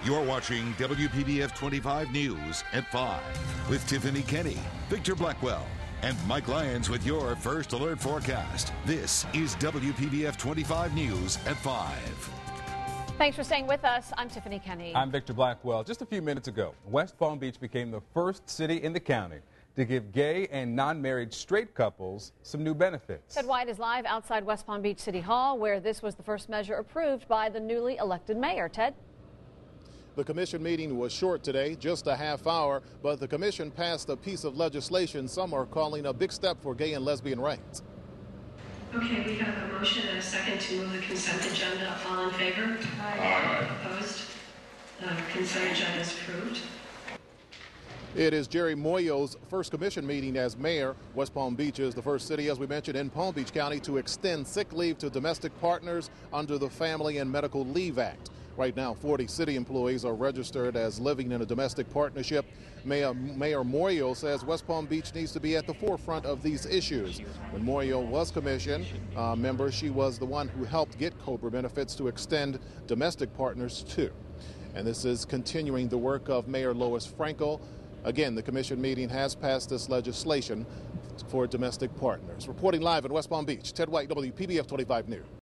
You're watching WPBF 25 News at 5 with Tiffany Kenny, Victor Blackwell, and Mike Lyons with your First Alert forecast. This is WPBF 25 News at 5. Thanks for staying with us. I'm Tiffany Kenny. I'm Victor Blackwell. Just a few minutes ago, West Palm Beach became the first city in the county to give gay and non-married straight couples some new benefits. Ted White is live outside West Palm Beach City Hall, where this was the first measure approved by the newly elected mayor. Ted? The commission meeting was short today, just a half hour, but the commission passed a piece of legislation some are calling a big step for gay and lesbian rights. Okay, we have a motion and a second to move the consent agenda. All in favor? Aye. Opposed? The consent agenda is approved. It is Jeri Muoio's first commission meeting as mayor. West Palm Beach is the first city, as we mentioned, in Palm Beach County to extend sick leave to domestic partners under the Family and Medical Leave Act. Right now, 40 city employees are registered as living in a domestic partnership. Mayor Muoio says West Palm Beach needs to be at the forefront of these issues. When Muoio was commission member, she was the one who helped get COBRA benefits to extend domestic partners too. And this is continuing the work of Mayor Lois Frankel. Again, the commission meeting has passed this legislation for domestic partners. Reporting live in West Palm Beach, Ted White, WPBF 25 News.